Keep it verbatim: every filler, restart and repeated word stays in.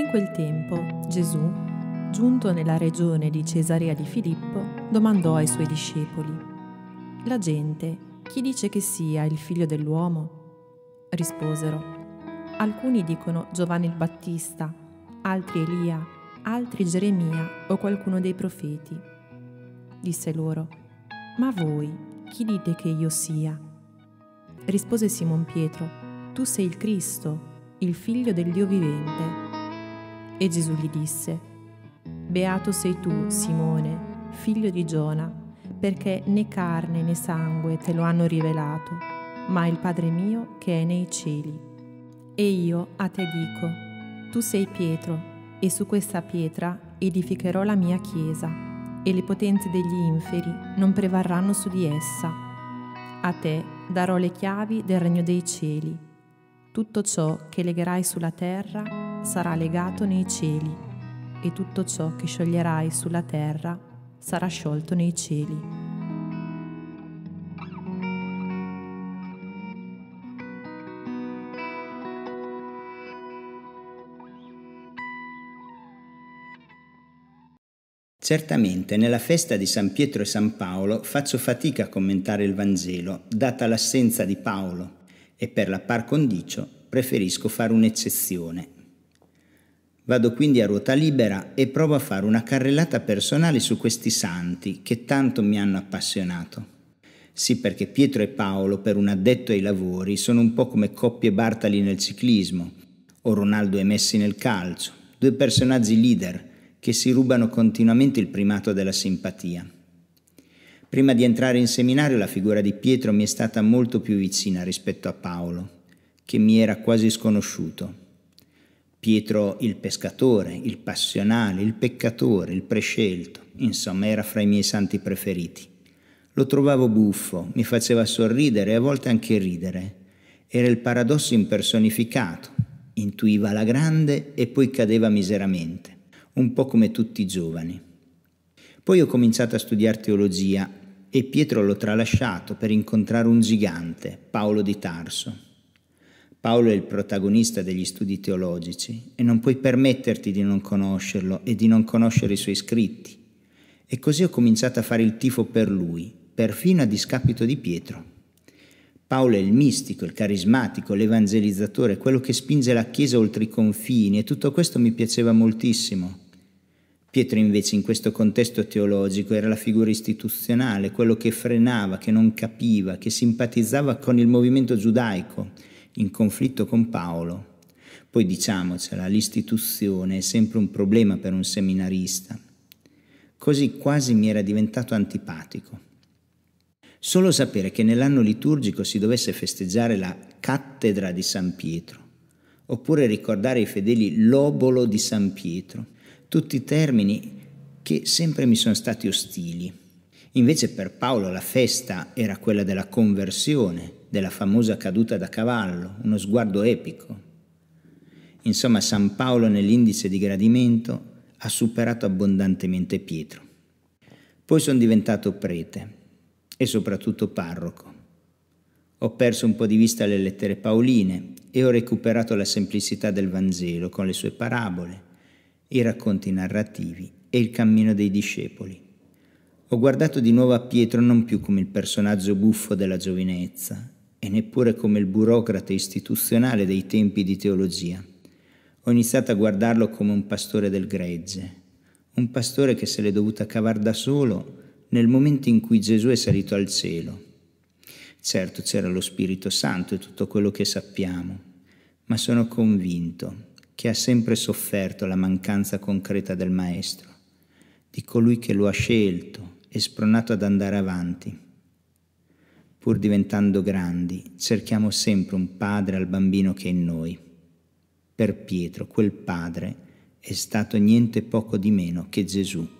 In quel tempo Gesù, giunto nella regione di Cesarea di Filippo, domandò ai suoi discepoli: «La gente, chi dice che sia il figlio dell'uomo?» Risposero: «Alcuni dicono Giovanni il Battista, altri Elia, altri Geremia o qualcuno dei profeti». Disse loro: «Ma voi, chi dite che io sia?» Rispose Simon Pietro: «Tu sei il Cristo, il figlio del Dio vivente». E Gesù gli disse: «Beato sei tu, Simone, figlio di Giona, perché né carne né sangue te lo hanno rivelato, ma il Padre mio che è nei cieli. E io a te dico: tu sei Pietro, e su questa pietra edificherò la mia chiesa, e le potenze degli inferi non prevarranno su di essa. A te darò le chiavi del regno dei cieli. Tutto ciò che legherai sulla terra sarà legato nei cieli, e tutto ciò che scioglierai sulla terra sarà sciolto nei cieli». Certamente nella festa di San Pietro e San Paolo faccio fatica a commentare il Vangelo, data l'assenza di Paolo, e per la par condicio preferisco fare un'eccezione. Vado quindi a ruota libera e provo a fare una carrellata personale su questi santi che tanto mi hanno appassionato. Sì, perché Pietro e Paolo, per un addetto ai lavori, sono un po' come Coppi e Bartali nel ciclismo, o Ronaldo e Messi nel calcio, due personaggi leader che si rubano continuamente il primato della simpatia. Prima di entrare in seminario la figura di Pietro mi è stata molto più vicina rispetto a Paolo, che mi era quasi sconosciuto. Pietro il pescatore, il passionale, il peccatore, il prescelto, insomma era fra i miei santi preferiti. Lo trovavo buffo, mi faceva sorridere e a volte anche ridere. Era il paradosso impersonificato, intuiva la grande e poi cadeva miseramente, un po' come tutti i giovani. Poi ho cominciato a studiare teologia e Pietro l'ho tralasciato per incontrare un gigante, Paolo di Tarso. Paolo è il protagonista degli studi teologici e non puoi permetterti di non conoscerlo e di non conoscere i suoi scritti. E così ho cominciato a fare il tifo per lui, perfino a discapito di Pietro. Paolo è il mistico, il carismatico, l'evangelizzatore, quello che spinge la Chiesa oltre i confini, e tutto questo mi piaceva moltissimo. Pietro invece in questo contesto teologico era la figura istituzionale, quello che frenava, che non capiva, che simpatizzava con il movimento giudaico, in conflitto con Paolo. Poi diciamocela, l'istituzione è sempre un problema per un seminarista. Così quasi mi era diventato antipatico. Solo sapere che nell'anno liturgico si dovesse festeggiare la cattedra di San Pietro, oppure ricordare ai fedeli l'obolo di San Pietro, tutti termini che sempre mi sono stati ostili. Invece per Paolo la festa era quella della conversione, della famosa caduta da cavallo, uno sguardo epico. Insomma, San Paolo nell'indice di gradimento ha superato abbondantemente Pietro. Poi sono diventato prete e soprattutto parroco. Ho perso un po' di vista le lettere paoline e ho recuperato la semplicità del Vangelo con le sue parabole, i racconti narrativi e il cammino dei discepoli. Ho guardato di nuovo a Pietro non più come il personaggio buffo della giovinezza e neppure come il burocrate istituzionale dei tempi di teologia. Ho iniziato a guardarlo come un pastore del gregge, un pastore che se l'è dovuta cavar da solo nel momento in cui Gesù è salito al cielo. Certo, c'era lo Spirito Santo e tutto quello che sappiamo, ma sono convinto che ha sempre sofferto la mancanza concreta del Maestro, di colui che lo ha scelto e spronato ad andare avanti. Pur diventando grandi, cerchiamo sempre un padre al bambino che è in noi. Per Pietro, quel padre è stato niente poco di meno che Gesù.